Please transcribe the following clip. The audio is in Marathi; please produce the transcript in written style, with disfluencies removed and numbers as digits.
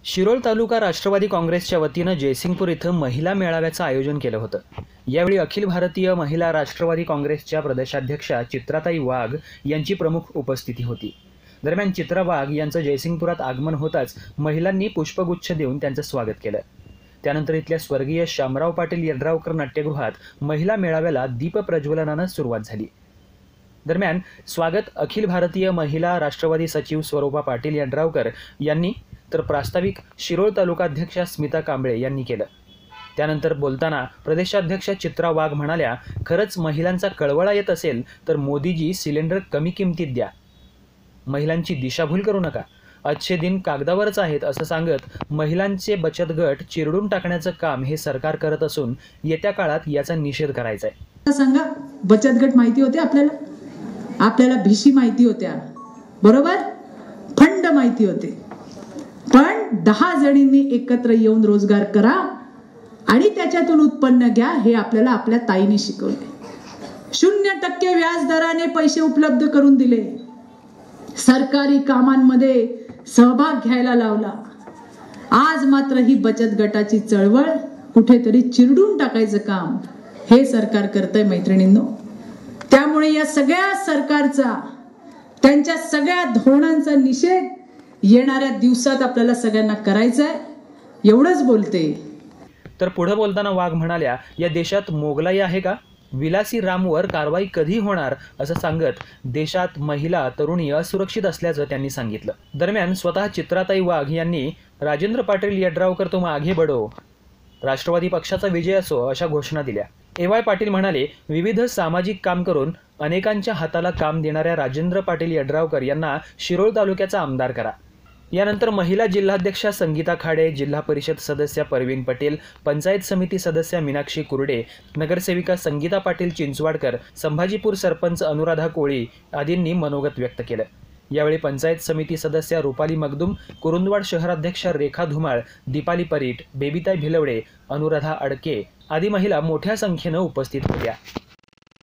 शिरोळ तालुका राष्ट्रवादी काँग्रेसच्या वतीनं जयसिंगपूर इथं महिला मेळाव्याचं आयोजन केलं होतं। यावेळी अखिल भारतीय महिला राष्ट्रवादी काँग्रेसच्या प्रदेशाध्यक्षा चित्राताई वाघ यांची प्रमुख उपस्थिती होती। दरम्यान चित्रा वाघ यांचं जयसिंगपुरात आगमन होताच महिलांनी पुष्पगुच्छ देऊन त्यांचं स्वागत केलं। त्यानंतर इथल्या स्वर्गीय शामराव पाटील यड्रावकर नाट्यगृहात महिला मेळाव्याला दीप प्रज्वलनानं सुरुवात झाली। दरम्यान स्वागत अखिल भारतीय महिला राष्ट्रवादी सचिव स्वरूपा पाटील यड्रावकर यांनी तर प्रास्ताविक शिरोळ तालुकाध्यक्षा स्मिता कांबळे यांनी केलं। त्यानंतर बोलताना प्रदेशाध्यक्षा चित्रा वाघ म्हणाल्या, खरंच महिलांचा कळवळा येत असेल तर मोदीजी सिलेंडर कमी किमतीत द्या, महिलांची दिशाभूल करू नका, अच्छे दिन कागदावरच आहेत असं सांगत महिलांचे बचत गट चिरडून टाकण्याचं काम हे सरकार करत असून येत्या काळात याचा निषेध करायचा आहे। सांगा, बचत गट माहिती होते आपल्याला भिशी माहिती होत्या, बरोबर, फंड माहिती होते, पण 10 जणींनी एकत्र येऊन रोजगार करा आणि त्याच्यातून उत्पन्न घ्या हे आपल्याला आपल्या ताईने शिकवले। 0% व्याज दराने पैसे उपलब्ध करून दिले, सरकारी कामांमध्ये सहभाग घ्यायला लावला। आज मात्र ही बचत गटाची चळवळ कुठेतरी चिरडून टाकायचं काम हे सरकार करतंय मैत्रिणींनो। त्यामुळे या सगळ्या सरकारचा, त्यांच्या सगळ्या धोरणांचा निषेध येणाऱ्या दिवसात आपल्याला सगळ्यांना करायचा आहे, एवढंच बोलते। तर पुढे बोलताना वाघ म्हणाल्या, या देशात मोगलाई आहे का? विलासी रामवर कारवाई कधी होणार असं सांगत देशात महिला तरुणी असुरक्षित असल्याचं त्यांनी सांगितलं। दरम्यान स्वतः चित्राताई वाघ यांनी राजेंद्र पाटील यड्रावकर तुम आगे बढो, राष्ट्रवादी पक्षाचा विजय असो अशा घोषणा दिल्या। ए.वाय. पाटील म्हणाले, विविध सामाजिक काम करून अनेकांच्या हाताला काम देणाऱ्या राजेंद्र पाटील यड्रावकर यांना शिरोळ तालुक्याचा आमदार करा। यानंतर महिला जिल्हाध्यक्षा संगीता खाडे, जिल्हा परिषद सदस्य परवीन पटेल, पंचायत समिती सदस्य मीनाक्षी कुर्डे, नगरसेविका संगीता पाटील चिंचवाडकर, संभाजीपूर सरपंच अनुराधा कोळी आदींनी मनोगत व्यक्त केलं। यावेळी पंचायत समिती सदस्य रुपाली मगदुम, कुरुंदवाड शहराध्यक्षा रेखा धुमाळ, दीपाली परीट, बेबीताई भिलवडे, अनुराधा अडके आदी महिला मोठ्या संख्येनं उपस्थित होत्या।